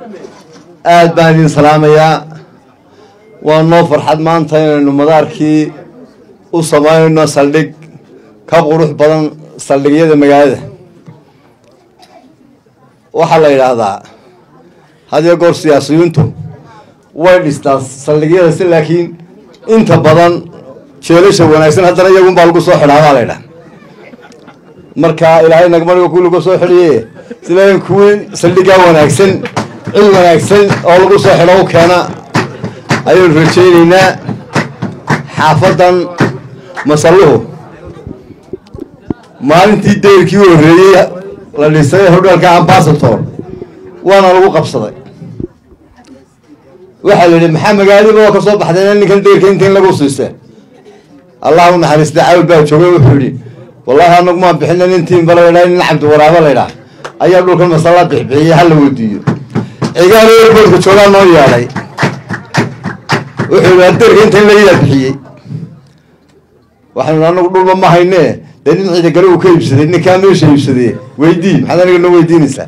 aad baan idin salaamayaa. waa noo farxad maanta inaynu madaarkii u samaynayno saldhig ka qurux badan saldhigyada magaalada. waxaa la yidhaahdaa had iyo goor siyaasiyiintu way dhistaan saldhigyada si laakiin inta badan jeelasha wanaagsan haddana iyagun baa lagu soo xidhaa baa la yidhaha. marka ilaahay nagmariga ku lagu soo xidhiye sileen kuwii saldhigaa wanaagsan cid wanaagsan oo lagu soo xidho u keena ayaynu rajaynaynaa. xaafadan masalluhu maalintii dayrkii u horreeyey la dhisay hodhalka ambasator waana lagu qabsaday. waxaa la yidhi maxaa magaaladiiba waa ka soo baxdeen ninkan dayrka inta in lagu siisee. allah u naxariista cawl baa joogay wuxuu yidhi wallaahi anagu maan bixina nintiin bala ydhaa nin cabdi waraaba la ydhaah ayaa dhulkan masalla bixbixiyey hala weydiiyo. cigaal eerboodka joogaa noo yeedhay wuxuu yidhi dayrka inta in laga yaa bixiyey. waxaynu anagu dhulba ma haynee dee nin ciida gale uu ka iibsaday ninkaa meesha iibsadee weydii maxaad aniga noo weydiinaysaa.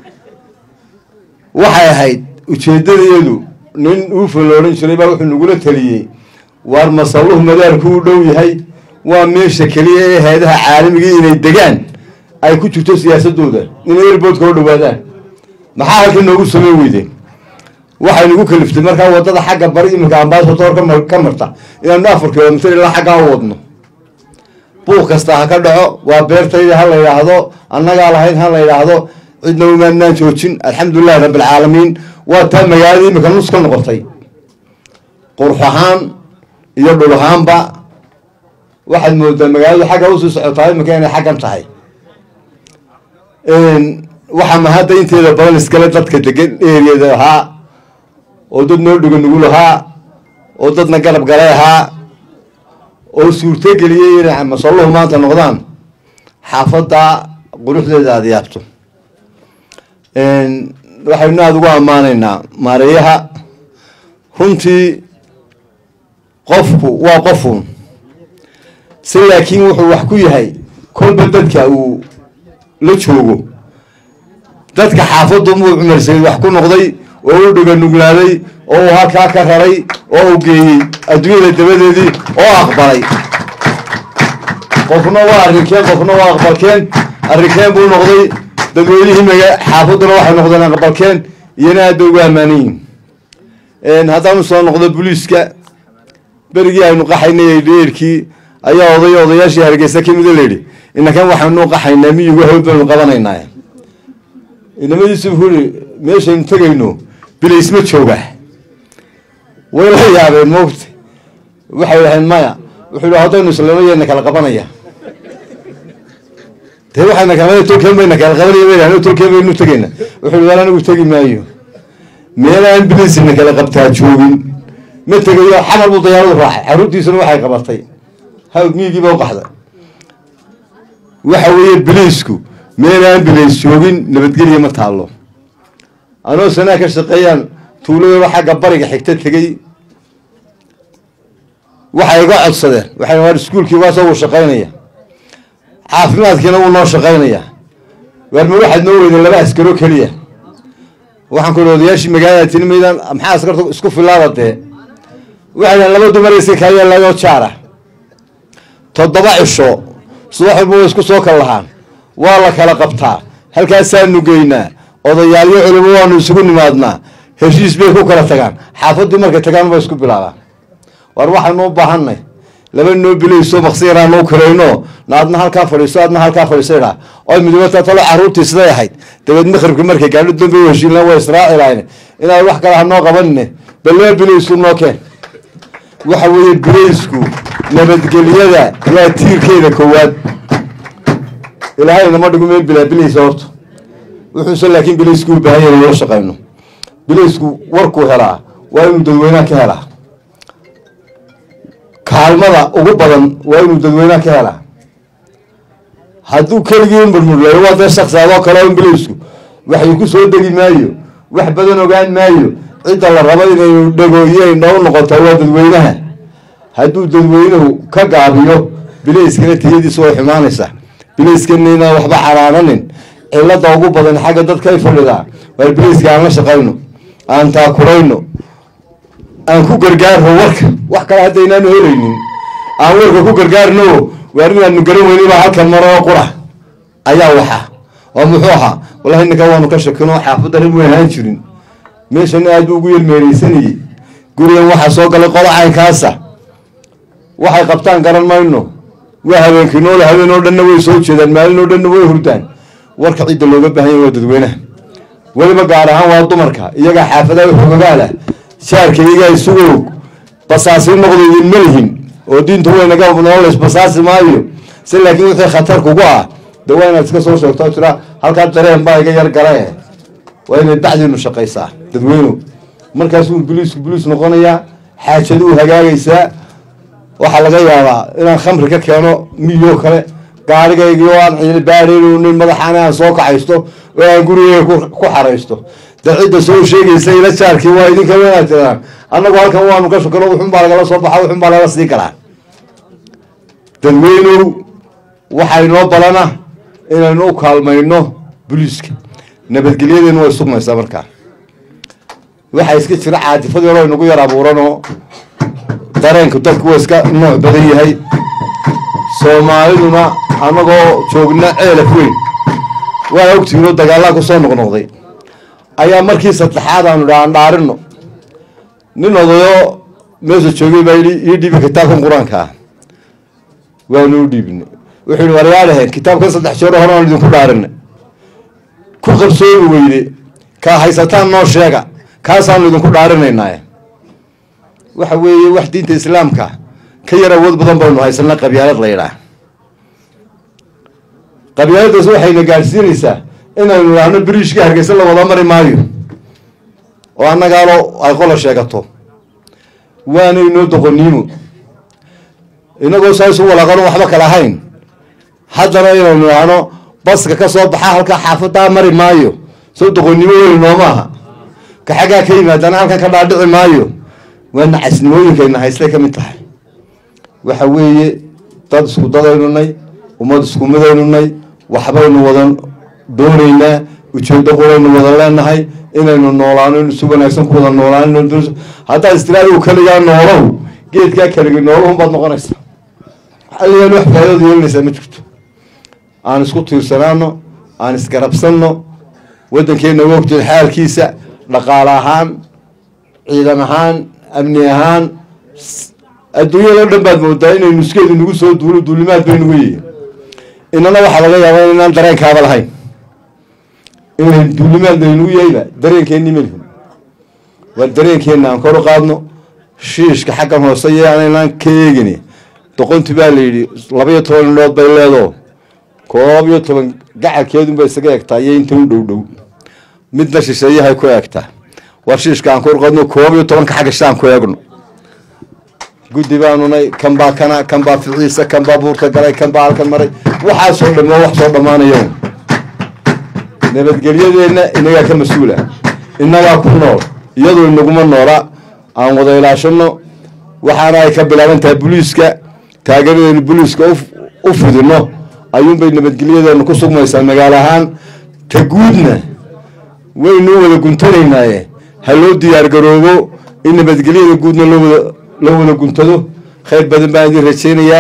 waxay ahayd ujeeddadayadu nin uufa la odhan jiray baa wuxuu nagula taliyey waar masalluhu madaarku u dhow yahay waa meesha keliya ee hay-adaha caalamigii inay degaan ay ku jirto siyaasadooda inay airboodka u dhowaadaan. maxaa halkii noogu samey weydeen? waxay nagu kaliftay markaa waddada xagga bari iminka ambasator ka marta inaanu 4 kilomitir ilaa xaggaa u wadno. buuq kasta ha ka dhaco waa beertayda ha la yidhaahdo annagaa lahayn ha la yidhaahdo cidna umaanaan joojin. alxamdulilahi rabbilcaalamiin waa taa magaalada iminka nus ka noqotay qurux ahaan iyo dhul ahaanba. waxaad moodaa magaaladu xagga usii socotaa iminka inay xaggan tahay. waxaa mahadda inteeda badan iskale dadka degan eriyada ahaa oo dad noo dhigo nugul ahaa oo dadna garab galay ahaa oo suurtogeliyey inay masalluhu maanta noqdaan xaafadda quruxdeeda aada yaabto. waxaynu aada ugu ammaanaynaa maareeyaha. runtii qofku waa qofuun si laakiin wuxuu wax ku yahay kolba dadka uu la joogo. dadka xaafaddu muu cumarsaday wax ku noqday oo u dhiga nuglaaday oo uu halkaa ka raray oo uu geeyey adduunyada dabadeedii oo aqbalay. qofna waa arrinkeen qofna waa aqbalkeen. arrinkeen buu noqday dadweynihii xaafadduna waxay noqdeen aqbalkeen iyana aad bay ugu ammaanayiin. haddaanu soo noqdo booliiska berigii aynu qaxaynay dheerkii ayaa odayaashii hargeysa ka mida layidhi inakan waxaanu qaxaynaa miyigu hawl baynu qabanaynaa. inamadiisu wuxuu ihi meeshaynu tegayno bilays ma jooga. way la yaabeen moogta waxay dhahayn maya. wuxuu ihi haddaynu islaamayeena kala qabanaya dee waxayna kala tolkeen bayna kala qabanaya tolkeen baynu tegayna. wuxuu ihi waan anigu tegi maayo meelaan bilaysina kala qabtaa joogin ma tegayo. xamar buu dayaaradu raacay xaruntiisuna waxay qabatay hawd miyigiiba u qaxday. waxa weeye bilaysku meelaan bilays joogin nabadgelya ma taallo. anoo sanaa ka shaqeeyaan tuuladooda xagga bariga xigta tegey. waxay iga codsadeen waxay waar iskuulkii waasoo wuu shaqaynaya caafimaadkiina wuu noo shaqaynaya waar ma waxaad noo weyday 2 askaro keliya. waxaan ku odayaashii magaalada tini maydaan maxaa askarta isku filaada dee. waxay dhahan 2 dumar iska kaayaalayo jaara 7 cisho subax walba way isku soo kala lahaan waa la kala qabtaa halkaasaanu geynaa odayaalyo culimo waanu isugu nimaadnaa heshiis bay ku kala tagaan. xaafaddii markay tagaan bay isku bilaabaan. war waxaanu u baahanay 2 noo bilayso maqsiiraan noo kareyno naadna halkaa fadhiiso aadna halkaa fadhiisayna oo midwata talo caruurtii siday ahayd dabeed maqribka markay gaadho dambe heshiilna waa israaciilayne inay wax kale hanoo qabanne bal bilayso noo keen. waxa weeye bilaysku nabadgelyada waa tiirkeeda koowaad. ilaahayna ma dhigo meel bilays horta wuxuuse laakiin bilaysku u baahan yahay inuu shaqayno. bilaysku warkuu helaa waa inuu dadweynaha ka helaa. kaalmada ugu badan waa inuu dadweynaha ka helaa. hadduu keligii murmurlayo waa dee shaqsaadoo kale on bilaysku waxay ku soo degi maayo wax badan ogaan maayo. cidda la rabo inaynu dhagooyeyno u noqoto waa dadweynaha. hadduu dadweynuhu ka gaabiyo bilayskana tiyadiisu way xumaanaysaa. bilayskana inaan waxba caraananin cilada ugu badan xagga dadka ay fadhida war bariiska aan la shaqayno aan taakurayno aan ku gargaarno warka wax kale haddaynaan helaynin aan warka ku gargaarno waarinaanu garan weyniba halkan maro qura ayaa waxa oo muxuu ahaa wallahi ninka waanu ka shakino xaafadda reer weyn jirin meeshan aad ugu yeelmeeraysanayay gurigan waxa soo galay qolo caynkaasa waxay qabtaan garan mayno waa habeenkii nool habeen oo dhan way soo jeedaan maalin oo dhan way hurdaan warka cid looga baahan yahay dadweynaha waliba gaar ahaan waa dumarka iyaga xaafadaha xogagaala shaarka iyaga isugu basaasi noqdeen malhin oo diintu way naga noolays basaasi maayo si laakiin wixii khatar kugu ah dawayna iska soo sheegto tira halka dareen baa iga yar garay waa inay bacdinu shaqaysaa dadweynuhu markaas uu biliis noqonaya xaajadu hagaagaysa waxa laga yaabaa inaan khamri ka keeno miyo kale gaarigayga oo aan ciil baadheeyo nin madaxana aan soo kacaysto oo aan gurigayga ku xareysto dadida soo sheegaysa ila jaarkii waa idinka wanaagsan anagu halkan waanu ka shaqano wuxuu baa laga soo baxay wuxuu baa laga sii galaa dadweynuhu waxay noo balana inaynu u kaalmayno biliiska nabadgelyadeenu way sugmaysaa markaa waxa iska jira caadifadii hore inagu yar abuurano dareenku dadku waa iska nooc badan yahay soomaaliduna anagoo joogna ceelaf weyn waa ogtiino dagaalaa ku soo noqnoqday ayaa markii saddexaad aanu dhaarino nin odayo meesha joogay baa ii dhiibi kitaabkan qur-aanka ah waanu u dhiibinay wuxuu yidhi waryaadhaheen kitaabkan 3 jeer hore aan idinku dhaarinay ku qabsoomi weyde kaa haysataan noo sheega kaasaanu idinku dhaarinaynaa waxa weeye wax diinta islaamka ka yar awood badan baynu haysanaa qabyaalad la yidhaah qabyaaladaas waxayna gaarsiinaysaa inaynu idhaahno biriishka Hargeysa la wada mari maayo oo annagaalo ay qola sheegato waana inoo doqoniimo inagoo saas u walaaqano waxba kala ahayn haddana inaynu idhaahno baska ka soo baxa halka xaafadda mari maayo soo doqoniimo weyn noomaha ka xagaa ka yimaadana halkan ka dhaadhici maayo waana casnimooyinkayna haystay ka mid tahay waxa weeye dad isku dadaynunay ummad isku midaynunay waxbaynu wadan doonaynaa ujeedo qoraynu wada leenahay inaynu noolaano in si wanaagsan ku wada noolaano hadda istiraadu kaliya noolow geedka kaliya noolow baad noqonaysaa xaliyaan wax faa'iido yeelanaysa ma jirto aan isku tiirsanaano aan isgarabsanno wadankeena waqtiga xaalkiisa dhaqaale ahaan ciidan ahaan amni ahaan adduunyada dhan baad moodaa inaynu iskeedu nagu soo duulimaad baynu weeyeen inana waxa laga yaabaa inaan dareenkaaba lahayn inaan duulimaad baynu yeeyba dareenkeennii malhin waa dareenkeena aan kor u qaadno shiishka xaggan hoose yaanaan ka eegin doqonti baa la yidhi 12 indhood bay leedo 12 gacalkeedu bay isaga egtaa iyo inta u dhow midna shisheeyahay ku egtaa war shiishka aan kor qaadno 12 ka xagga shaan ku eegno guddi baanunay kan baa ficiisa kan baa buurta galay kan baa halkan maray waxaa soo dhamaa wax soo dhamaanayo nabadgelyadeena inaga ka mas'uula inaga ku nool iyadoo inaguma noola aan wada ilaashano waxaana ay ka bilaabantaa booliiska taageerada booliiska u fidino ayuun bay nabadgelyadeena ku sugmaysaa magaalo ahaan ta guudna waynu wada guntanaynaayeen haloo diyaar garoobo in nabadgelyada guudna loo wada guntado khayr badan baan idin rajaynayaa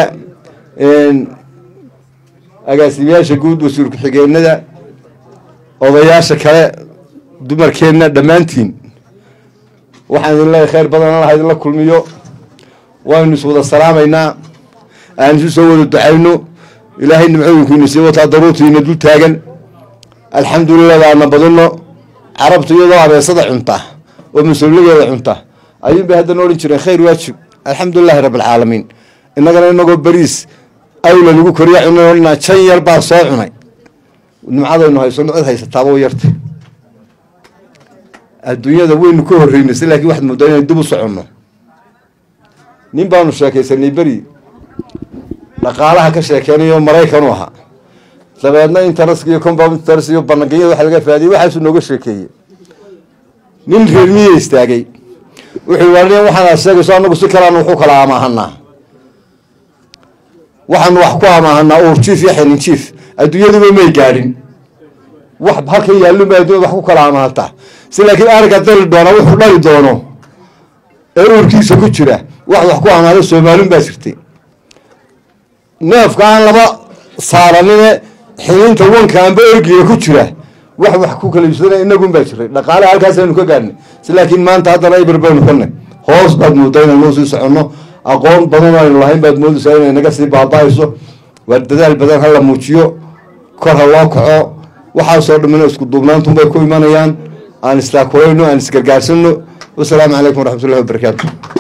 agaasimayaasha guud wasiir ku-xigeenada odayaasha kale dumarkeenna dhammaantiin waxaan idin leeyahay khayr badan Allah idin la kulmiyo waanu is wada salaamaynaa aan isu soo wada ducayno ilaahay nimcooyinkiina sii wata daruurtiina dul taagan alxamdulillaah ana badano carabtu iyadoo abeesada cunta oo mas'uuliyadeeda cunta ayuu bay hadda noorin jireen khayr waajib alxamdulillaah rabbil caalamiin inagana inagoo bariis awla lagu koriya cunayna chan yar baa soo cunay nimcadaynu haysano cid haysataaba u yartay adduunyada weynu ka horreynaysa laakiin waxaad moodaa inay dib u soconno nin baanu sheekaysanay beri dhaqaalaha ka sheekeynayo Maraykan u ahaa dabeedna interest iyo compound interest iyo banagiyada waxa laga faa'iiday waxa nooga sheekeeyay nin reer miyi istaagay wuxuu warnay waxaan sheegay anagu si kala aan wuxuu kala amaahana waxaan wax ku amaahana oo chief iyo xilin chief adduunyadu ma gaadhin wax halka yaallo maadoo wax ku kala amaata laakiin arka dal doona wuxuu dhali doono ee urkiisa ku jira wax ku amaado Soomaaliin baa jirtay neefka aan laba saaranine xilinta wanka aan beergiga ku jira wax ku kala iibsanay inagu baa jiray dhaqaale halkaas aynu ka gaarnay laakiin maanta hadda ay barbaarno kana hoos baad moodayna noo sii socono aqoon badan oo lahayn baad moodaysaa inay naga sii baabaayiso war dadaal badan hal la muujiyo kor ha loo kaco waxa soo dhameeyay isku duubnaantu bay ku imanayaan aan isla kooyno aan isgargaarsano. Wassalaamu calaykum waraxmatullaahi wabarakaatuh.